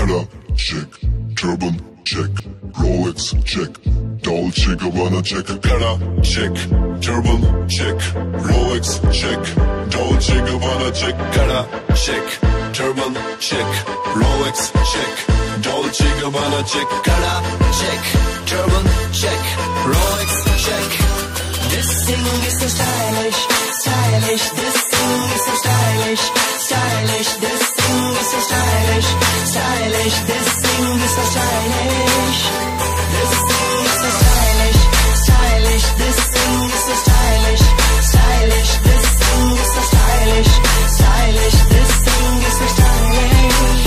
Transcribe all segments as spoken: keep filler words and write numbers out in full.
Prada, check. Turban, check. Rolex, check. Dolce Gabbana, check. Prada, check. Turban, check. Rolex, check. Dolce Gabbana, check. Prada, check. Turban, check. Rolex, check. Dolce Gabbana, check. Prada, check. Turban, check. Rolex, check. This thing is so stylish, stylish. This thing is so stylish, stylish. This thing is so stylish, stylish. This thing is so stylish. This thing is so stylish, stylish. This thing is so stylish, stylish. This thing is so stylish, stylish. This thing is so stylish.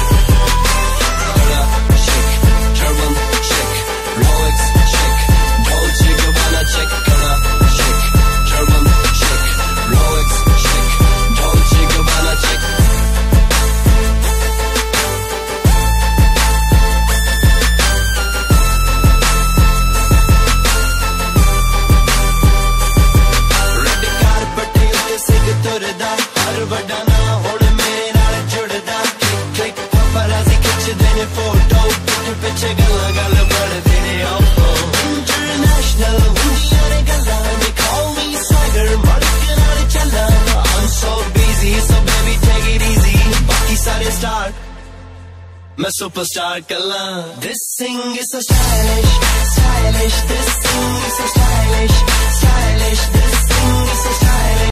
Check, Turban, check, Rolex, check, Dolce Gabbana, check, check, Turban, check, Rolex, check, Dolce Gabbana, check. Red carpet utte sig turda, har vada na hone mere naal judda. Click paparazzi khicde ne photo, piche piche galla galla badde ne oh. International, duniya ne galla, they call me swagger, market naal challa. I'm so busy, so baby take it easy. Baki sare star, main superstar kalla. This thing is so stylish, stylish. This thing is so stylish, stylish. This thing is so stylish.